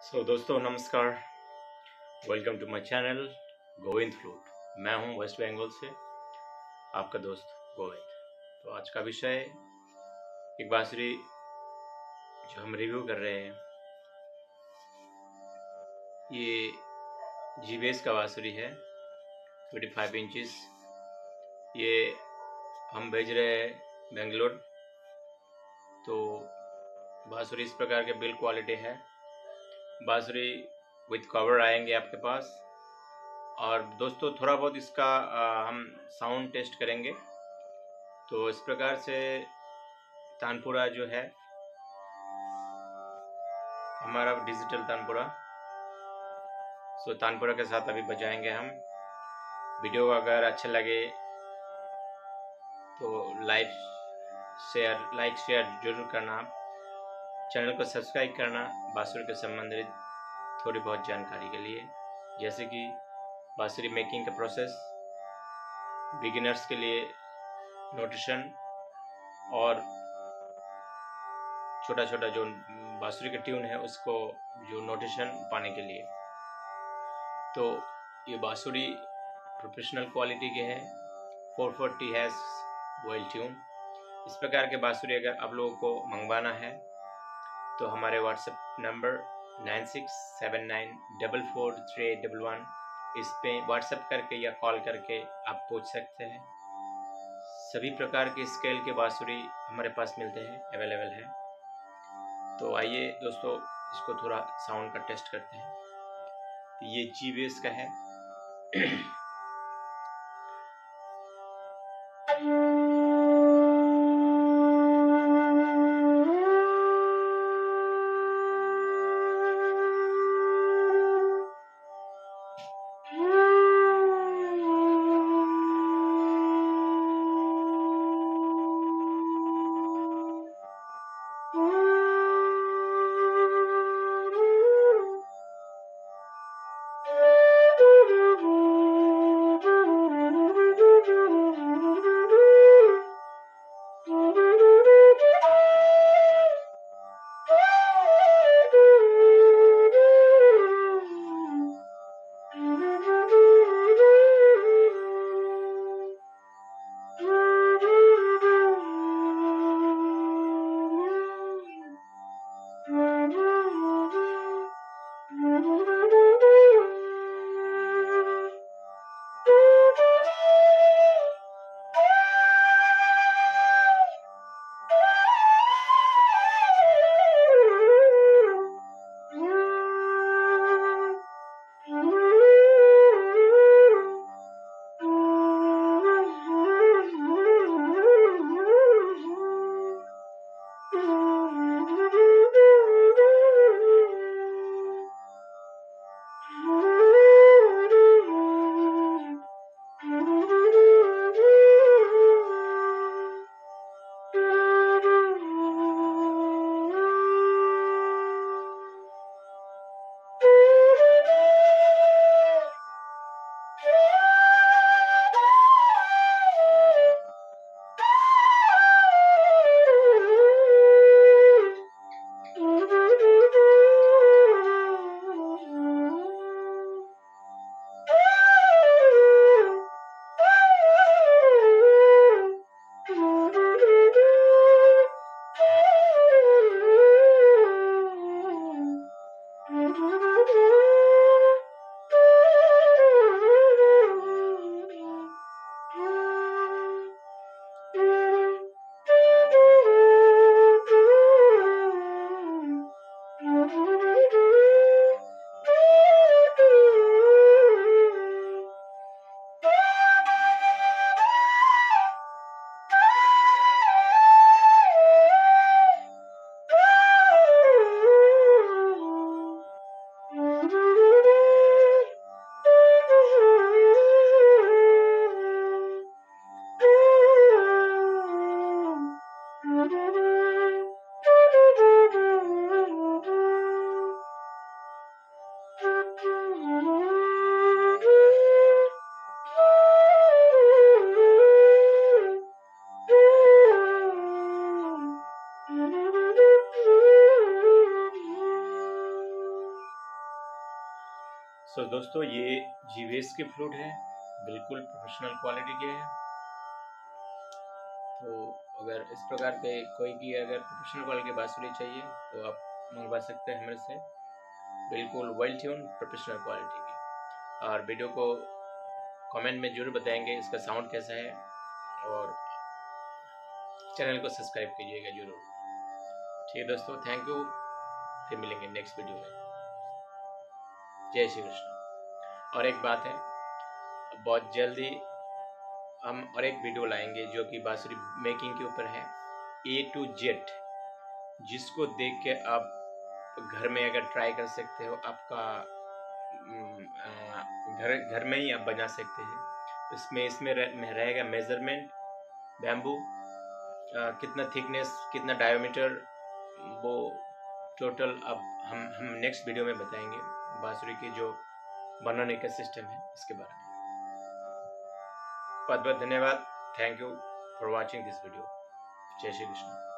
दोस्तों नमस्कार। Welcome to my channel Govind flute. मैं हूं वेस्ट बंगाल से आपका दोस्त गोविंद। तो आज का विषय एक बांसुरी जो हम रिव्यू कर रहे हैं, ये जीबेस का बांसुरी है 25 इंचेस। ये हम भेज रहे हैं बेंगलोर। तो बांसुरी इस प्रकार के बिल्ड क्वालिटी है। बांसुरी विथ कवर आएंगे आपके पास। और दोस्तों थोड़ा बहुत इसका हम साउंड टेस्ट करेंगे। तो इस प्रकार से तानपुरा जो है हमारा डिजिटल तानपुरा, तानपुरा के साथ अभी बजाएंगे हम। वीडियो अगर अच्छा लगे तो लाइक शेयर जरूर करना। आप चैनल को सब्सक्राइब करना बांसुरी के संबंधित थोड़ी बहुत जानकारी के लिए, जैसे कि बांसुरी मेकिंग का प्रोसेस, बिगिनर्स के लिए नोटेशन और छोटा छोटा जो बांसुरी का ट्यून है उसको जो नोटेशन पाने के लिए। तो ये बांसुरी प्रोफेशनल क्वालिटी के हैं। 440 हैज वेल ट्यून। इस प्रकार के बांसुरी अगर आप लोगों को मंगवाना है तो हमारे व्हाट्सएप नंबर 9679443811 इस पे व्हाट्सएप करके या कॉल करके आप पूछ सकते हैं। सभी प्रकार के स्केल के बांसुरी हमारे पास मिलते हैं, अवेलेबल है। तो आइए दोस्तों इसको थोड़ा साउंड का टेस्ट करते हैं। ये जीबेस का है। सो दोस्तों, ये जीवेस के फ्लूट है, बिल्कुल प्रोफेशनल क्वालिटी के हैं। तो अगर इस प्रकार के कोई की अगर प्रोफेशनल क्वालिटी की बांसुरी चाहिए तो आप मंगवा सकते हैं हमारे से, बिल्कुल वेल ट्यून प्रोफेशनल क्वालिटी की। और वीडियो को कमेंट में जरूर बताएंगे इसका साउंड कैसा है, और चैनल को सब्सक्राइब कीजिएगा जरूर। ठीक है दोस्तों, थैंक यू, फिर मिलेंगे नेक्स्ट वीडियो में। जय श्री कृष्ण। और एक बात है, बहुत जल्दी हम और एक वीडियो लाएंगे जो कि बांसुरी मेकिंग के ऊपर है, A to Z, जिसको देख के आप घर में अगर ट्राई कर सकते हो, आपका घर में ही आप बना सकते हैं। इसमें रहेगा मेजरमेंट, बैम्बू कितना थिकनेस, कितना डायमीटर, वो टोटल अब हम नेक्स्ट वीडियो में बताएंगे। बांसुरी की जो बनाने का सिस्टम है इसके बारे में। बहुत बहुत धन्यवाद। Thank you for watching this video. जय श्री कृष्ण।